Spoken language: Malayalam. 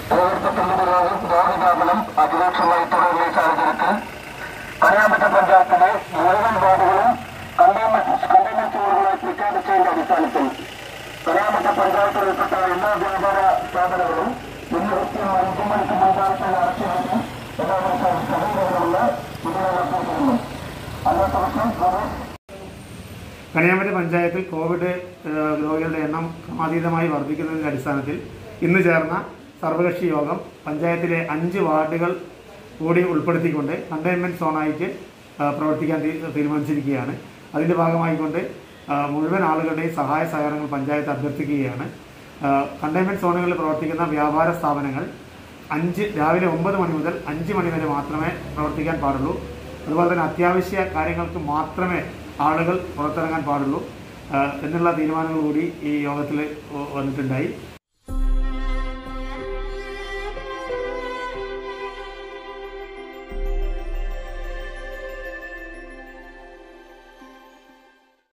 രോഗവ്യാപനം അതിരൂക്ഷമായി തുടരുന്ന സാഹചര്യത്തിൽ കണിയാമ്പറ്റ പഞ്ചായത്തിലെ മുഴുവൻ വാർഡുകളും കണ്ടെയ്ൻമെന്റ് സോണുകളായി പ്രഖ്യാപിച്ചതിന്റെ അടിസ്ഥാനത്തിൽ കണിയാമ്പറ്റ പഞ്ചായത്തിൽ ഉൾപ്പെട്ട എല്ലാ വ്യാപാര സ്ഥാപനങ്ങളും ഇന്ന് കൃത്യം 5 മണിക്ക് പഞ്ചായത്തിൽ അടച്ചിറങ്ങി എല്ലാവരും സഹകരണമുള്ള ഇതിനെ അല്ലാത്ത വർഷം കണിയാമ്പറ്റ പഞ്ചായത്തിൽ കോവിഡ് രോഗികളുടെ എണ്ണം ക്രമാതീതമായി വർദ്ധിക്കുന്നതിൻ്റെ അടിസ്ഥാനത്തിൽ ഇന്ന് ചേർന്ന സർവകക്ഷി യോഗം പഞ്ചായത്തിലെ 5 വാർഡുകൾ കൂടി ഉൾപ്പെടുത്തിക്കൊണ്ട് കണ്ടെയ്ൻമെൻറ്റ് സോണായിട്ട് പ്രവർത്തിക്കാൻ തീരുമാനിച്ചിരിക്കുകയാണ്. അതിൻ്റെ ഭാഗമായിക്കൊണ്ട് മുഴുവൻ ആളുകളുടെയും സഹായ സഹകരണങ്ങൾ പഞ്ചായത്ത് അഭ്യർത്ഥിക്കുകയാണ്. കണ്ടെയ്ൻമെൻറ്റ് സോണുകളിൽ പ്രവർത്തിക്കുന്ന വ്യാപാര സ്ഥാപനങ്ങൾ രാവിലെ 9 മണി മുതൽ 5 മണി വരെ മാത്രമേ പ്രവർത്തിക്കാൻ പാടുള്ളൂ. അതുപോലെ തന്നെ അത്യാവശ്യ കാര്യങ്ങൾക്ക് മാത്രമേ ആളുകൾ പുറത്തിറങ്ങാൻ പാടുള്ളൂ എന്നുള്ള തീരുമാനങ്ങൾ കൂടി ഈ യോഗത്തിൽ വന്നിട്ടുണ്ടായി.